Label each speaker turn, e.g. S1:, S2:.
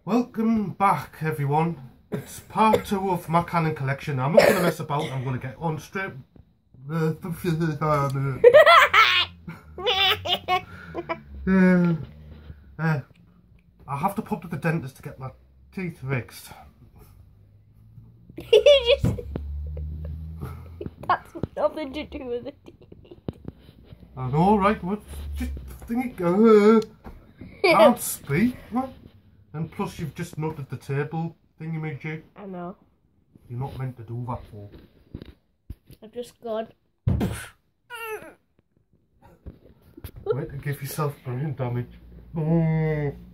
S1: Welcome back, everyone. It's part 2 of my Canon collection. I'm not going to mess about. I'm going to get on straight. I have to pop to the dentist to get my teeth fixed.
S2: That's nothing to do with the TV.
S1: I know, right? What? Just thinking. Can't speak, what? And plus, you've just nutted the table thingy made you.
S2: I know.
S1: You're not meant to do that for.
S2: I've just gone.
S1: Wait to give yourself brain damage.